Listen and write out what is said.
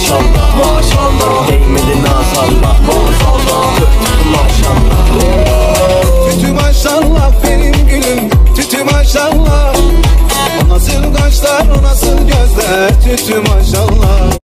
maşallah, maşallah. Değmedi nazarla, maşallah. Maşallah. Tütü maşallah benim gülüm, tütü maşallah. O nasıl kaşlar, o nasıl gözler, tütü maşallah.